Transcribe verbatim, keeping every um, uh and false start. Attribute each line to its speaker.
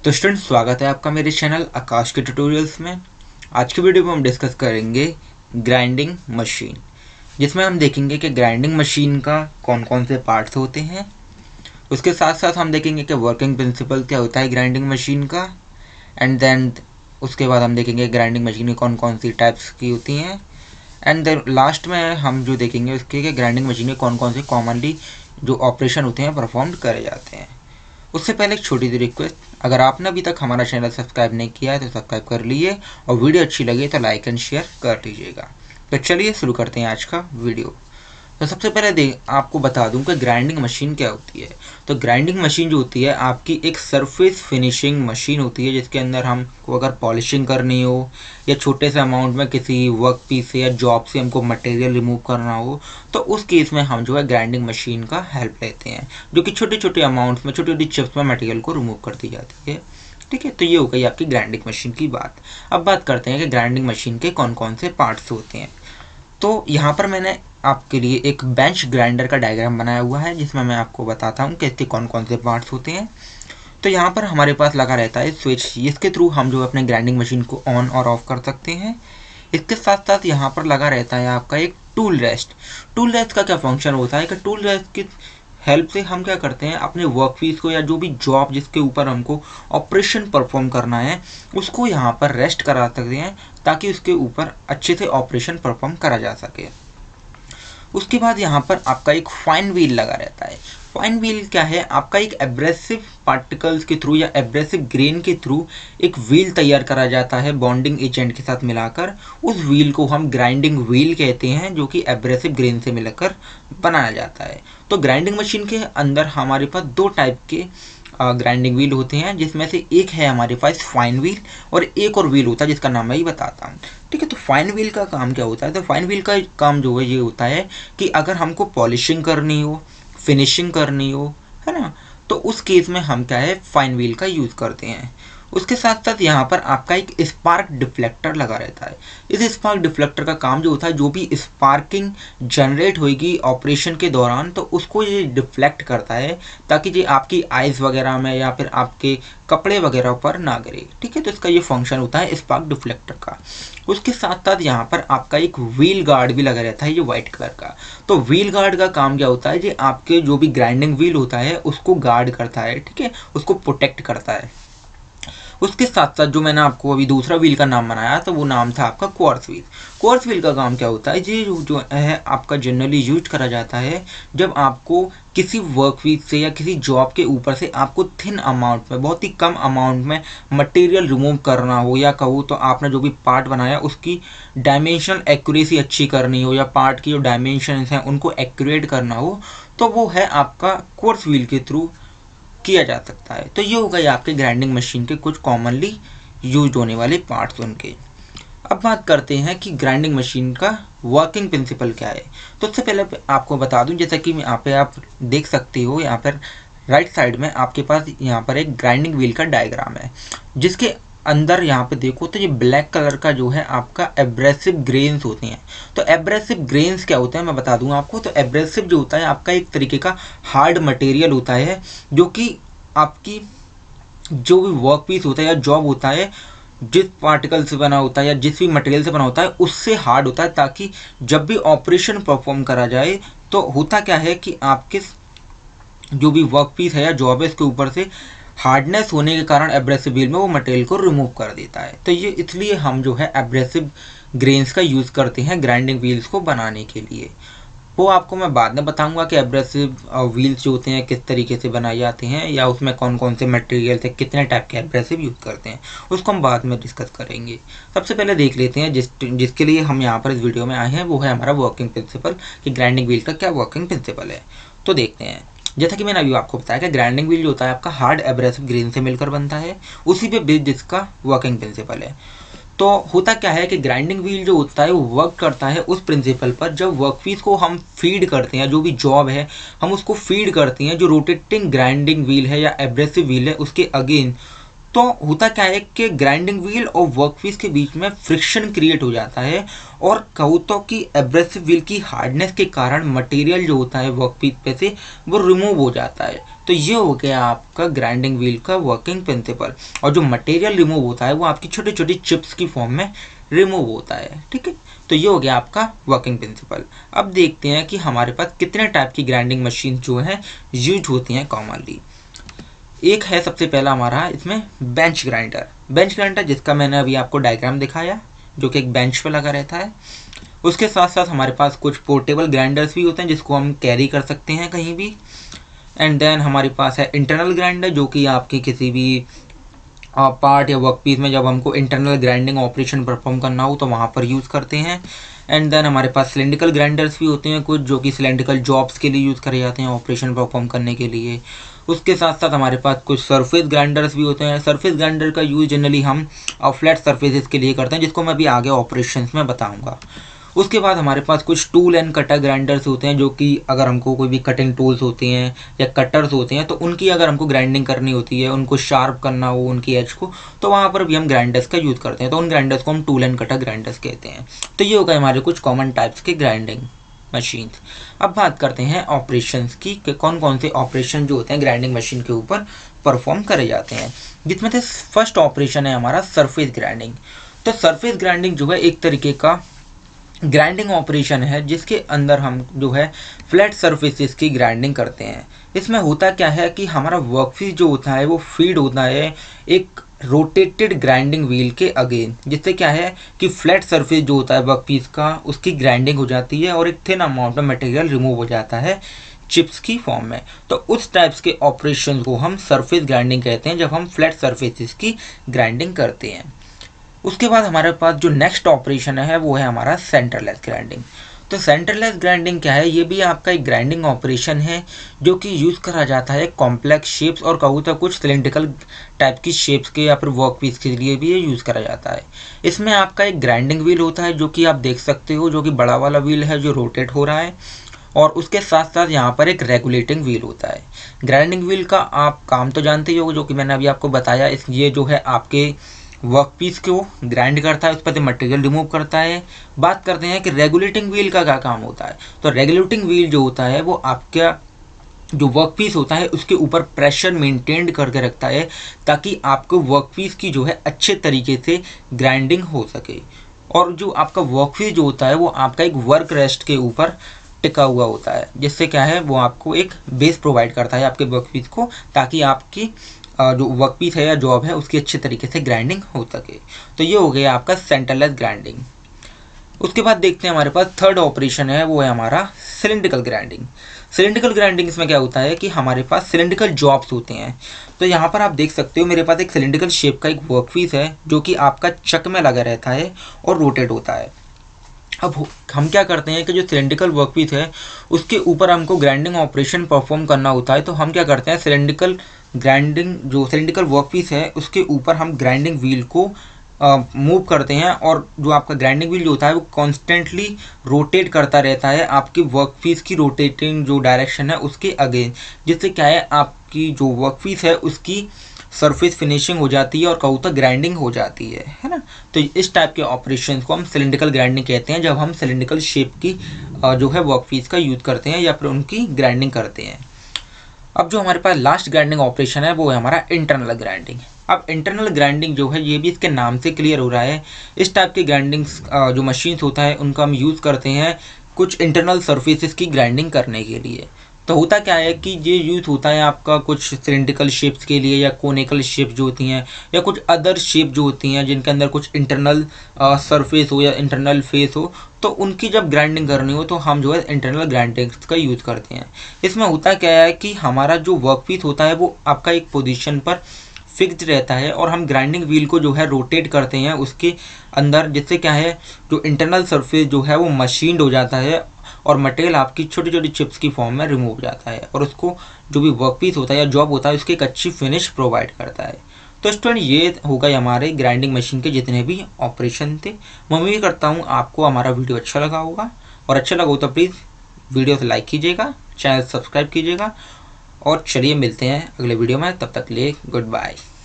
Speaker 1: तो स्टूडेंट, स्वागत है आपका मेरे चैनल आकाश के ट्यूटोरियल्स में। आज की वीडियो में हम डिस्कस करेंगे ग्राइंडिंग मशीन, जिसमें हम देखेंगे कि ग्राइंडिंग मशीन का कौन कौन से पार्ट्स होते हैं। उसके साथ साथ हम देखेंगे कि वर्किंग प्रिंसिपल क्या होता है ग्राइंडिंग मशीन का, एंड देन उसके बाद हम देखेंगे ग्राइंडिंग मशीन की कौन कौन सी टाइप्स की होती हैं, एंड देन लास्ट में हम जो देखेंगे उसके कि ग्राइंडिंग मशीन में कौन कौन से कॉमनली जो ऑपरेशन होते हैं परफॉर्म करे जाते हैं। उससे पहले एक छोटी सी रिक्वेस्ट, अगर आपने अभी तक हमारा चैनल सब्सक्राइब नहीं किया है तो सब्सक्राइब कर लीजिए और वीडियो अच्छी लगे तो लाइक एंड शेयर कर लीजिएगा। तो चलिए शुरू करते हैं आज का वीडियो। तो सबसे पहले दे आपको बता दूं कि ग्राइंडिंग मशीन क्या होती है। तो ग्राइंडिंग मशीन जो होती है आपकी एक सरफेस फिनिशिंग मशीन होती है, जिसके अंदर हमको अगर पॉलिशिंग करनी हो या छोटे से अमाउंट में किसी वर्क पीस से या जॉब से हमको मटेरियल रिमूव करना हो, तो उस केस में हम जो है ग्राइंडिंग मशीन का हेल्प लेते हैं, जो कि छोटे छोटे अमाउंट्स में छोटी छोटी चिप्स में मटेरियल को रिमूव कर दी जाती है। ठीक है, तो ये हो गई आपकी ग्राइंडिंग मशीन की बात। अब बात करते हैं कि ग्राइंडिंग मशीन के कौन कौन से पार्ट्स होते हैं। तो यहाँ पर मैंने आपके लिए एक बेंच ग्राइंडर का डायग्राम बनाया हुआ है, जिसमें मैं आपको बताता हूँ कि इसके कौन कौन से पार्ट्स होते हैं। तो यहाँ पर हमारे पास लगा रहता है स्विच, इसके थ्रू हम जो अपने ग्राइंडिंग मशीन को ऑन और ऑफ कर सकते हैं। इसके साथ साथ यहाँ पर लगा रहता है आपका एक टूल रेस्ट। टूल रेस्ट का क्या फंक्शन होता है कि टूल रेस्ट की हेल्प से हम क्या करते हैं, अपने वर्क पीस को या जो भी जॉब जिसके ऊपर हमको ऑपरेशन परफॉर्म करना है उसको यहाँ पर रेस्ट करा सकते हैं, ताकि उसके ऊपर अच्छे से ऑपरेशन परफॉर्म करा जा सके। उसके बाद यहाँ पर आपका एक फाइन व्हील लगा रहता है। फाइन व्हील क्या है, आपका एक एब्रेसिव पार्टिकल्स के थ्रू या एब्रेसिव ग्रेन के थ्रू एक व्हील तैयार करा जाता है बॉन्डिंग एजेंट के साथ मिलाकर। उस व्हील को हम ग्राइंडिंग व्हील कहते हैं, जो कि एब्रेसिव ग्रेन से मिलकर बनाया जाता है। तो ग्राइंडिंग मशीन के अंदर हमारे पास दो टाइप के ग्राइंडिंग व्हील होते हैं, जिसमें से एक है हमारे पास फाइन व्हील और एक और व्हील होता है जिसका नाम मैं ही बताता हूँ। ठीक है, तो फाइन व्हील का काम क्या होता है, तो फाइन व्हील का काम जो है ये होता है कि अगर हमको पॉलिशिंग करनी हो, फिनिशिंग करनी हो, है ना, तो उस केस में हम क्या है फाइन व्हील का यूज़ करते हैं। उसके साथ साथ यहाँ पर आपका एक स्पार्क डिफ्लेक्टर लगा रहता है। इस स्पार्क डिफ्लेक्टर का काम जो होता है, जो भी स्पार्किंग जनरेट होगी ऑपरेशन के दौरान, तो उसको ये डिफ्लेक्ट करता है, ताकि ये आपकी आइज़ वगैरह में या फिर आपके कपड़े वगैरह पर ना गिरे। ठीक है, तो इसका ये फंक्शन होता है स्पार्क डिफ्लेक्टर का। उसके साथ साथ यहाँ पर आपका एक व्हील गार्ड भी लगा रहता है, ये व्हाइट कलर का। तो व्हील गार्ड का काम क्या होता है, ये आपके जो भी ग्राइंडिंग व्हील होता है उसको गार्ड करता है, ठीक है, उसको प्रोटेक्ट करता है। उसके साथ साथ जो मैंने आपको अभी दूसरा व्हील का नाम बनाया, तो वो नाम था आपका क्वार्ट्ज व्हील। क्वार्ट्ज व्हील का काम क्या होता है, ये जो है आपका जनरली यूज करा जाता है जब आपको किसी वर्क पीस से या किसी जॉब के ऊपर से आपको थिन अमाउंट में, बहुत ही कम अमाउंट में मटेरियल रिमूव करना हो, या कहूँ तो आपने जो भी पार्ट बनाया उसकी डायमेंशनल एक्यूरेसी अच्छी करनी हो, या पार्ट की जो डायमेंशन हैं उनको एक्यूरेट करना हो, तो वो है आपका क्वार्ट्ज व्हील के थ्रू किया जा सकता है। तो ये हो गए आपके ग्राइंडिंग मशीन के कुछ कॉमनली यूज होने वाले पार्ट्स उनके। अब बात करते हैं कि ग्राइंडिंग मशीन का वर्किंग प्रिंसिपल क्या है। तो सबसे पहले आपको बता दूं, जैसा कि यहाँ पे आप देख सकते हो, यहाँ पर राइट साइड में आपके पास यहाँ पर एक ग्राइंडिंग व्हील का डायग्राम है, जिसके अंदर यहाँ पे देखो तो ये ब्लैक कलर का जो है आपका एब्रेसिव ग्रेन्स होते हैं। तो एब्रेसिव ग्रेन्स क्या होते हैं मैं बता दूंगा आपको। तो एब्रेसिव जो होता है आपका एक तरीके का हार्ड मटेरियल होता है, जो कि आपकी जो भी वर्क पीस होता है या जॉब होता है, जिस पार्टिकल से बना होता है या जिस भी मटेरियल से बना होता है उससे हार्ड होता है, ताकि जब भी ऑपरेशन परफॉर्म करा जाए तो होता क्या है कि आपके जो भी वर्क पीस है या जॉब है इसके ऊपर से हार्डनेस होने के कारण एब्रेसिव व्हील में वो मटेरियल को रिमूव कर देता है। तो ये इसलिए हम जो है एब्रेसिव ग्रेन्स का यूज़ करते हैं ग्राइंडिंग व्हील्स को बनाने के लिए। वो आपको मैं बाद में बताऊंगा कि एब्रेसिव व्हील्स जो होते हैं किस तरीके से बनाए जाते हैं, या उसमें कौन कौन से मटेरियल से कितने टाइप के एब्रेसिव यूज़ करते हैं, उसको हम बाद में डिस्कस करेंगे। सबसे पहले देख लेते हैं जिस जिसके लिए हम यहाँ पर इस वीडियो में आए हैं, वो है हमारा वर्किंग प्रिंसिपल, कि ग्राइंडिंग व्हील का क्या वर्किंग प्रिंसिपल है। तो देखते हैं। जैसा कि मैंने अभी आपको बताया कि ग्राइंडिंग व्हील जो होता है आपका हार्ड एब्रेसिव ग्रेन से मिलकर बनता है, उसी पे बेस्ड इसका वर्किंग प्रिंसिपल है। तो होता क्या है कि ग्राइंडिंग व्हील जो होता है वो वर्क करता है उस प्रिंसिपल पर, जब वर्कपीस को हम फीड करते हैं, जो भी जॉब है हम उसको फीड करते हैं, जो रोटेटिंग ग्राइंडिंग व्हील है या एब्रेसिव व्हील है उसके अगेन तो होता क्या है कि ग्राइंडिंग व्हील और वर्कपीस के बीच में फ्रिक्शन क्रिएट हो जाता है और कहूँ तो कि एब्रेसिव व्हील की हार्डनेस के कारण मटेरियल जो होता है वर्कपीस पे से वो रिमूव हो जाता है। तो ये हो गया आपका ग्राइंडिंग व्हील का वर्किंग प्रिंसिपल। और जो मटेरियल रिमूव होता है वो आपकी छोटी छोटी चिप्स की फॉर्म में रिमूव होता है, ठीक है। तो ये हो गया आपका वर्किंग प्रिंसिपल। अब देखते हैं कि हमारे पास कितने टाइप की ग्राइंडिंग मशीन जो है यूज होती हैं कॉमनली। एक है सबसे पहला हमारा इसमें बेंच ग्राइंडर। बेंच ग्राइंडर जिसका मैंने अभी आपको डायग्राम दिखाया, जो कि एक बेंच पे लगा रहता है। उसके साथ साथ हमारे पास कुछ पोर्टेबल ग्राइंडर्स भी होते हैं जिसको हम कैरी कर सकते हैं कहीं भी। एंड देन हमारे पास है इंटरनल ग्राइंडर, जो कि आपके किसी भी पार्ट या वर्कपीस में जब हमको इंटरनल ग्राइंडिंग ऑपरेशन परफॉर्म करना हो तो वहाँ पर यूज़ करते हैं। एंड देन हमारे पास सिलेंड्रिकल ग्राइंडर्स भी होते हैं कुछ, जो कि सिलेंड्रिकल जॉब्स के लिए यूज़ करे जाते हैं ऑपरेशन परफॉर्म करने के लिए। उसके साथ साथ हमारे पास कुछ सरफेस ग्राइंडर्स भी होते हैं। सरफेस ग्राइंडर का यूज़ जनरली हम फ्लैट सरफेसेस के लिए करते हैं, जिसको मैं अभी आगे ऑपरेशंस में बताऊंगा। उसके बाद हमारे पास कुछ टूल एंड कटर ग्राइंडर्स होते हैं, जो कि अगर हमको कोई भी कटिंग टूल्स होते हैं या कटर्स होते हैं तो उनकी अगर हमको ग्राइंडिंग करनी होती है, उनको शार्प करना हो उनकी एज को, तो वहाँ पर भी हम ग्राइंडर्स का यूज़ करते हैं। तो उन ग्राइंडर्स को हम टूल एंड कटर ग्राइंडर्स कहते हैं। तो ये होगा हमारे कुछ कॉमन टाइप्स के ग्राइंडिंग मशीन्स। अब बात करते हैं ऑपरेशंस की कि कौन कौन से ऑपरेशन जो होते हैं ग्राइंडिंग मशीन के ऊपर परफॉर्म करे जाते हैं, जिसमें से फर्स्ट ऑपरेशन है हमारा सरफेस ग्राइंडिंग। तो सरफेस ग्राइंडिंग जो है एक तरीके का ग्राइंडिंग ऑपरेशन है जिसके अंदर हम जो है फ्लैट सरफेसेस की ग्राइंडिंग करते हैं। इसमें होता क्या है कि हमारा वर्कपीस जो होता है वो फीड होता है एक रोटेटेड ग्राइंडिंग व्हील के अगेन, जिससे क्या है कि फ्लैट सरफेस जो होता है वर्कपीस का उसकी ग्राइंडिंग हो जाती है और एक thin amount of material remove हो जाता है चिप्स की फॉर्म में। तो उस टाइप्स के ऑपरेशन को हम सरफेस ग्राइंडिंग कहते हैं जब हम फ्लैट सरफेसेस की ग्राइंडिंग करते हैं। उसके बाद हमारे पास जो नेक्स्ट ऑपरेशन है वो है हमारा सेंटरलेस ग्राइंडिंग। तो सेंटरलेस ग्राइंडिंग क्या है, ये भी आपका एक ग्राइंडिंग ऑपरेशन है जो कि यूज़ करा जाता है कॉम्प्लेक्स शेप्स और कहूँ तो कुछ सिलेंड्रिकल टाइप की शेप्स के या फिर वर्कपीस के लिए भी ये यूज़ करा जाता है। इसमें आपका एक ग्राइंडिंग व्हील होता है जो कि आप देख सकते हो, जो कि बड़ा वाला व्हील है जो रोटेट हो रहा है, और उसके साथ साथ यहाँ पर एक रेगुलेटिंग व्हील होता है। ग्राइंडिंग व्हील का आप काम तो जानते ही हो, जो कि मैंने अभी आपको बताया। इस ये जो है आपके वर्कपीस को ग्राइंड करता है, उस पर से मटेरियल रिमूव करता है। बात करते हैं कि रेगुलेटिंग व्हील का क्या काम होता है। तो रेगुलेटिंग व्हील जो होता है वो आपका जो वर्कपीस होता है उसके ऊपर प्रेशर मेंटेन करके रखता है ताकि आपको वर्कपीस की जो है अच्छे तरीके से ग्राइंडिंग हो सके। और जो आपका वर्कपीस जो होता है वो आपका एक वर्क रेस्ट के ऊपर टिका हुआ होता है, जिससे क्या है वो आपको एक बेस प्रोवाइड करता है आपके वर्कपीस को, ताकि आपकी जो वर्कपीस है या जॉब है उसकी अच्छे तरीके से ग्राइंडिंग हो सके। तो ये हो गया आपका सेंटरलेस ग्राइंडिंग। उसके बाद देखते हैं हमारे पास थर्ड ऑपरेशन है वो है हमारा सिलेंड्रिकल ग्राइंडिंग। सिलेंड्रिकल ग्राइंडिंग इसमें क्या होता है कि हमारे पास सिलेंड्रिकल जॉब्स होते हैं। तो यहाँ पर आप देख सकते हो मेरे पास एक सिलेंड्रिकल शेप का एक वर्कपीस है जो कि आपका चक में लगा रहता है और रोटेट होता है। अब हम क्या करते हैं कि जो सिलेंड्रिकल वर्कपीस है उसके ऊपर हमको ग्राइंडिंग ऑपरेशन परफॉर्म करना होता है। तो हम क्या करते हैं, सिलेंड्रिकल ग्राइंडिंग जो सिलेंड्रिकल वर्कपीस है उसके ऊपर हम ग्राइंडिंग व्हील को मूव करते हैं, और जो आपका ग्राइंडिंग व्हील जो होता है वो कॉन्स्टेंटली रोटेट करता रहता है आपकी वर्कपीस की रोटेटिंग जो डायरेक्शन है उसके अगेंस्ट, जिससे क्या है आपकी जो वर्कपीस है उसकी सरफेस फिनिशिंग हो जाती है और कहूँ तो ग्राइंडिंग हो जाती है है ना। तो इस टाइप के ऑपरेशन को हम सिलेंड्रिकल ग्राइंडिंग कहते हैं जब हम सिलेंड्रिकल शेप की जो है वर्कपीस का यूज़ करते हैं या फिर उनकी ग्राइंडिंग करते हैं। अब जो हमारे पास लास्ट ग्राइंडिंग ऑपरेशन है वो है हमारा इंटरनल ग्राइंडिंग। अब इंटरनल ग्राइंडिंग जो है ये भी इसके नाम से क्लियर हो रहा है। इस टाइप के ग्राइंडिंग जो मशीन्स होता है उनका हम यूज़ करते हैं कुछ इंटरनल सर्फेसेस की ग्राइंडिंग करने के लिए। तो होता क्या है कि ये यूज़ होता है आपका कुछ सिलेंड्रिकल शेप्स के लिए या कोनिकल शेप जो होती हैं या कुछ अदर शेप जो होती हैं जिनके अंदर कुछ इंटरनल सरफेस हो या इंटरनल फेस हो, तो उनकी जब ग्राइंडिंग करनी हो तो हम जो है इंटरनल ग्राइंडिंग का यूज़ करते हैं। इसमें होता क्या है कि हमारा जो वर्कपीस होता है वो आपका एक पोजीशन पर फिक्स्ड रहता है और हम ग्राइंडिंग व्हील को जो है रोटेट करते हैं उसके अंदर, जिससे क्या है जो इंटरनल सरफेस जो है वो मशीन्ड हो जाता है और मटेरियल आपकी छोटी छोटी चिप्स की फॉर्म में रिमूव हो जाता है और उसको जो भी वर्कपीस होता है या जॉब होता है उसकी एक अच्छी फिनिश प्रोवाइड करता है। तो स्टूडेंट ये होगा हमारे ग्राइंडिंग मशीन के जितने भी ऑपरेशन थे। मैं उम्मीद करता हूँ आपको हमारा वीडियो अच्छा लगा होगा, और अच्छा लगा हो तो प्लीज़ वीडियो से लाइक कीजिएगा, चैनल सब्सक्राइब कीजिएगा, और चलिए मिलते हैं अगले वीडियो में। तब तक के लिए गुड बाय।